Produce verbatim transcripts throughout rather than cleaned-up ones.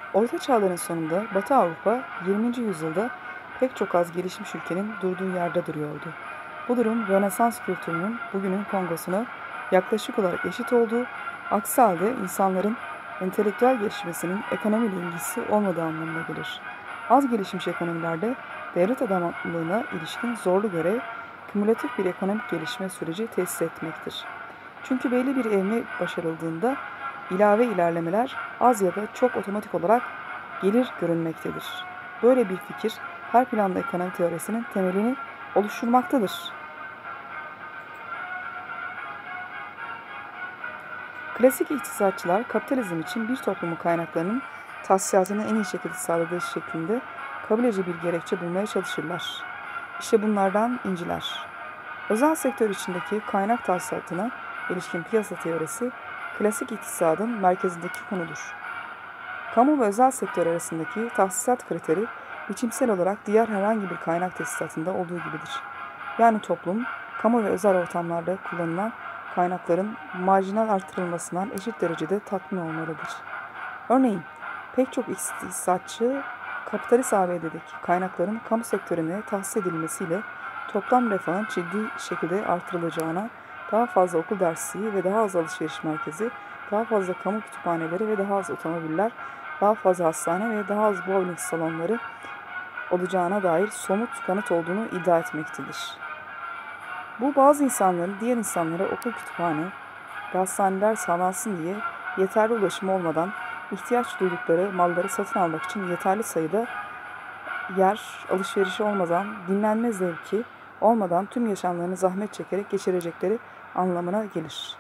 Orta Çağların sonunda Batı Avrupa yirminci yüzyılda pek çok az gelişmiş ülkenin durduğu yerde duruyordu. Bu durum Rönesans kültürünün bugünün Kongo'suna yaklaşık olarak eşit olduğu, aksi halde insanların entelektüel gelişmesinin ekonomiyle ilgisi olmadığı anlamına gelir. Az gelişmiş ekonomilerde devlet adamlığına ilişkin zorlu görev, kümülatif bir ekonomik gelişme süreci tesis etmektir. Çünkü belli bir evme başarıldığında ilave ilerlemeler az ya da çok otomatik olarak gelir görünmektedir. Böyle bir fikir her planda ekonomi teorisinin temelini oluşturmaktadır. Klasik iktisatçılar kapitalizm için bir toplumun kaynaklarının tahsilatını en iyi şekilde sağladığı şeklinde kabilece bir gerekçe bulmaya çalışırlar. İşte bunlardan inciler. Özel sektör içindeki kaynak tahsilatına ilişkin piyasa teorisi klasik iktisadın merkezindeki konudur. Kamu ve özel sektör arasındaki tahsisat kriteri biçimsel olarak diğer herhangi bir kaynak tesisatında olduğu gibidir. Yani toplum, kamu ve özel ortamlarda kullanılan kaynakların marjinal artırılmasından eşit derecede tatmin olmalıdır. Örneğin, pek çok iktisatçı kapitalist A B D'deki kaynakların kamu sektörüne tahsis edilmesiyle toplam refahın ciddi şekilde artırılacağına, daha fazla okul dersliği ve daha az alışveriş merkezi, daha fazla kamu kütüphaneleri ve daha az otomobiller, daha fazla hastane ve daha az bowling salonları olacağına dair somut kanıt olduğunu iddia etmektedir. Bu bazı insanların diğer insanlara okul, kütüphane ve hastaneler sağlansın diye yeterli ulaşım olmadan ihtiyaç duydukları malları satın almak için yeterli sayıda yer, alışverişi olmadan, dinlenme zevki olmadan tüm yaşamlarını zahmet çekerek geçirecekleri anlamına gelir.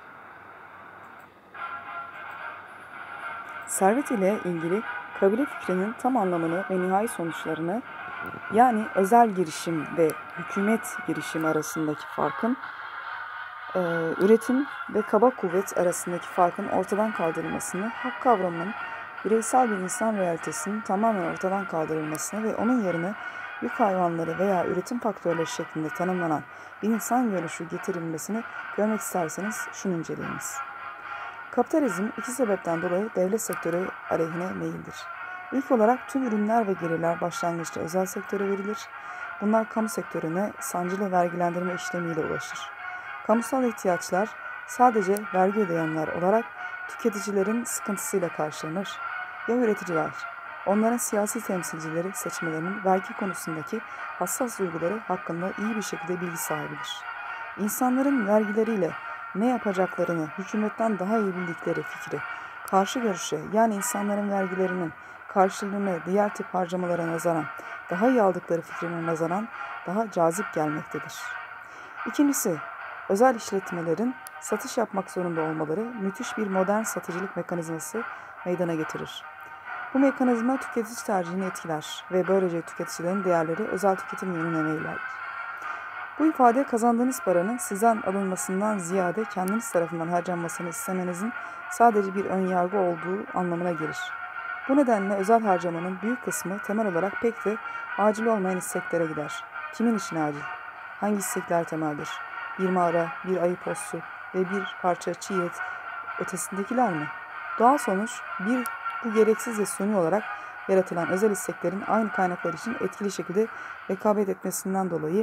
Servet ile ilgili kabile fikrinin tam anlamını ve nihai sonuçlarını, yani özel girişim ve hükümet girişimi arasındaki farkın, e, üretim ve kaba kuvvet arasındaki farkın ortadan kaldırılmasını, hak kavramının bireysel bir insan realitesinin tamamen ortadan kaldırılmasını ve onun yerine yük hayvanları veya üretim faktörleri şeklinde tanımlanan bir insan görüşü getirilmesini görmek isterseniz şunu inceleyiniz. Kapitalizm iki sebepten dolayı devlet sektörü aleyhine meyildir. İlk olarak tüm ürünler ve gelirler başlangıçta özel sektöre verilir. Bunlar kamu sektörüne sancılı vergilendirme işlemiyle ulaşır. Kamusal ihtiyaçlar sadece vergi ödeyenler olarak tüketicilerin sıkıntısıyla karşılanır. Ya üreticiler, onların siyasi temsilcileri seçmelerinin vergi konusundaki hassas duyguları hakkında iyi bir şekilde bilgi sahibidir. İnsanların vergileriyle ne yapacaklarını hükümetten daha iyi bildikleri fikri, karşı görüşe, yani insanların vergilerinin karşılığını diğer tip harcamalara nazaran daha iyi aldıkları fikrine nazaran daha cazip gelmektedir. İkincisi, özel işletmelerin satış yapmak zorunda olmaları müthiş bir modern satıcılık mekanizması meydana getirir. Bu mekanizma tüketici tercihini etkiler ve böylece tüketicilerin değerleri özel tüketim yönüne meyler. Bu ifade kazandığınız paranın sizden alınmasından ziyade kendiniz tarafından harcanmasını istemenizin sadece bir önyargı olduğu anlamına gelir. Bu nedenle özel harcamanın büyük kısmı temel olarak pek de acil olmayan isteklere gider. Kimin için acil? Hangi istekler temeldir? Bir mağara, bir ayı postu ve bir parça çiğ et ötesindekiler mi? Doğal sonuç bir bu gereksiz ve suni olarak yaratılan özel isteklerin aynı kaynaklar için etkili şekilde rekabet etmesinden dolayı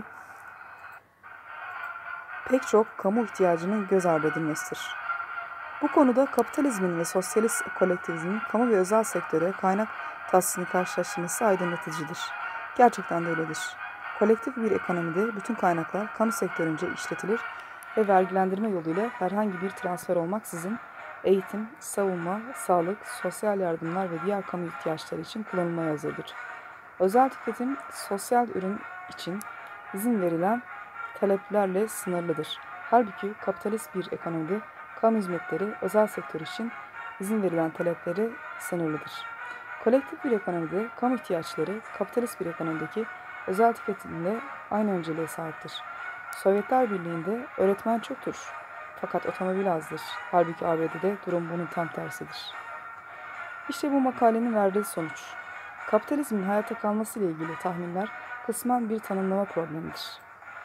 pek çok kamu ihtiyacının göz ardı edilmesidir. Bu konuda kapitalizmin ve sosyalist kolektivizmin kamu ve özel sektöre kaynak tahsisini karşılaştırması aydınlatıcıdır. Gerçekten de öyledir. Kolektif bir ekonomide bütün kaynaklar kamu sektörünce işletilir ve vergilendirme yoluyla herhangi bir transfer olmaksızın eğitim, savunma, sağlık, sosyal yardımlar ve diğer kamu ihtiyaçları için kullanılmaya hazırdır. Özel tüketim, sosyal ürün için izin verilen taleplerle sınırlıdır. Halbuki kapitalist bir ekonomide kamu hizmetleri özel sektör için izin verilen talepleri sınırlıdır. Kolektif bir ekonomide kamu ihtiyaçları kapitalist bir ekonomideki özel tüketimle aynı önceliğe sahiptir. Sovyetler Birliği'nde öğretmen çoktur. Fakat otomobil azdır. Halbuki A B D'de durum bunun tam tersidir. İşte bu makalenin verdiği sonuç. Kapitalizmin hayatta kalması ile ilgili tahminler kısmen bir tanımlama problemidir.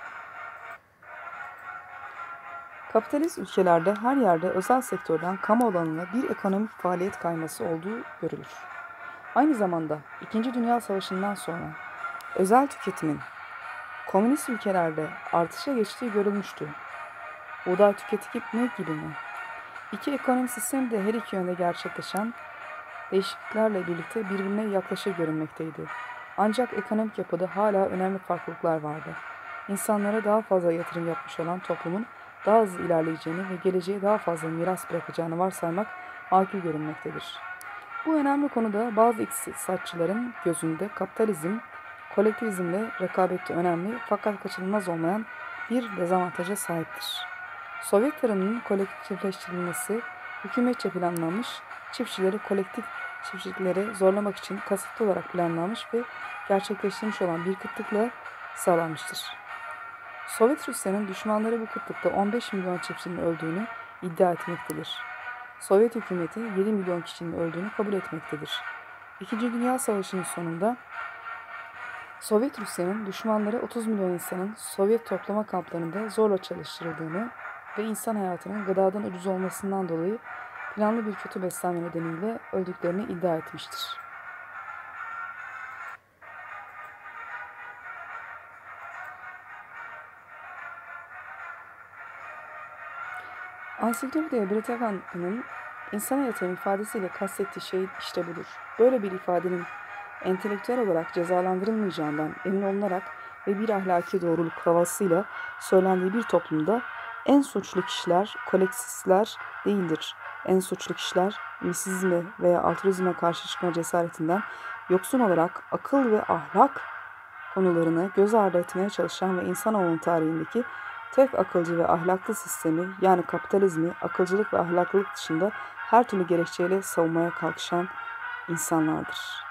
Kapitalist ülkelerde her yerde özel sektörden kamu alanına bir ekonomik faaliyet kayması olduğu görülür. Aynı zamanda İkinci Dünya Savaşı'ndan sonra özel tüketimin komünist ülkelerde artışa geçtiği görülmüştü. Buğday tüketimi gibi mi? İki ekonomi sistemi de her iki yönde gerçekleşen değişikliklerle birlikte birbirine yaklaşır görünmekteydi. Ancak ekonomik yapıda hala önemli farklılıklar vardı. İnsanlara daha fazla yatırım yapmış olan toplumun daha hızlı ilerleyeceğini ve geleceğe daha fazla miras bırakacağını varsaymak makul görünmektedir. Bu önemli konuda bazı iktisatçıların gözünde kapitalizm, kolektivizmle rekabette önemli fakat kaçınılmaz olmayan bir dezavantaja sahiptir. Sovyet tarımının kolektifleştirilmesi hükümetçe planlanmış, çiftçileri kolektif çiftçiliklere zorlamak için kasıtlı olarak planlanmış ve gerçekleştirilmiş olan bir kıtlıkla sağlanmıştır. Sovyet Rusya'nın düşmanları bu kıtlıkta on beş milyon çiftçinin öldüğünü iddia etmektedir. Sovyet hükümeti yedi milyon kişinin öldüğünü kabul etmektedir. İkinci Dünya Savaşı'nın sonunda Sovyet Rusya'nın düşmanları otuz milyon insanın Sovyet toplama kamplarında zorla çalıştırıldığını ve insan hayatının gıdadan ucuz olmasından dolayı planlı bir kötü beslenme nedeniyle öldüklerini iddia etmiştir. Ansiklopediya Britannica'nın insan hayatının ifadesiyle kastettiği şey işte budur. Böyle bir ifadenin entelektüel olarak cezalandırılmayacağından emin olunarak ve bir ahlaki doğruluk havasıyla söylendiği bir toplumda en suçlu kişiler kolektifistler değildir. En suçlu kişiler misizme veya altruizme karşı çıkma cesaretinden yoksun olarak akıl ve ahlak konularını göz ardı etmeye çalışan ve insanoğlunun tarihindeki tek akılcı ve ahlaklı sistemi yani kapitalizmi akılcılık ve ahlaklılık dışında her türlü gerekçeyle savunmaya kalkışan insanlardır.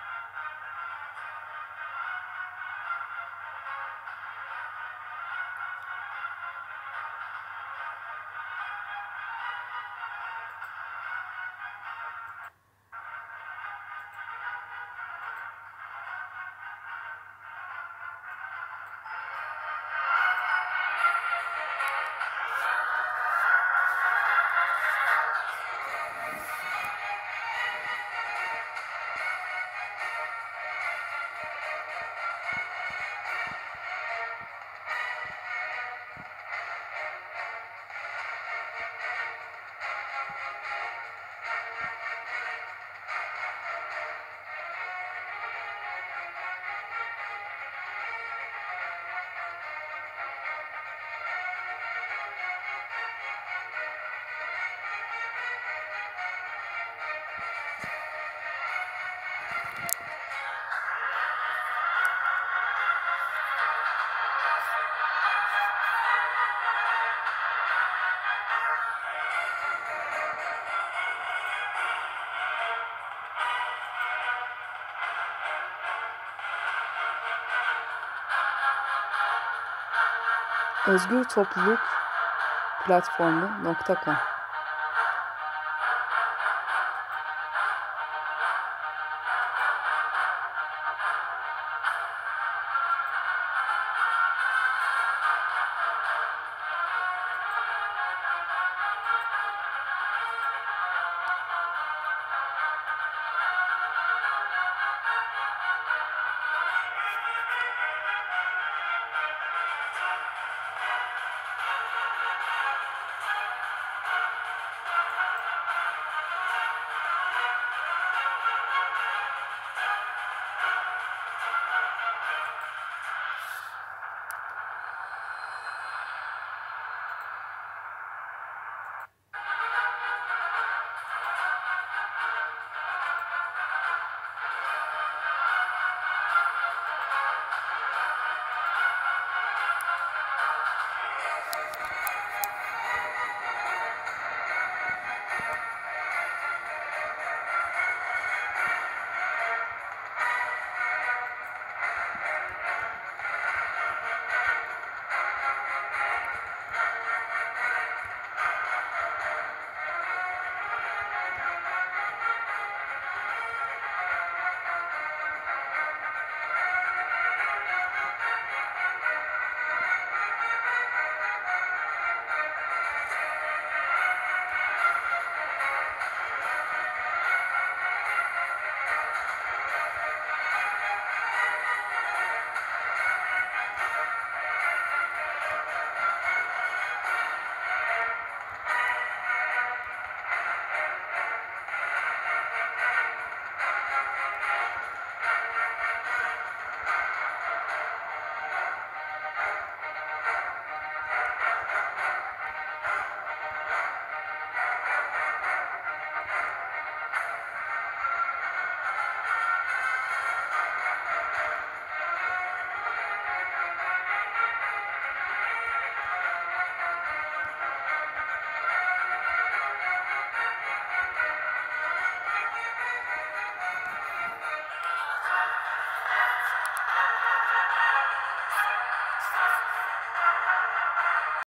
Özgür Topluluk Platformu nokta com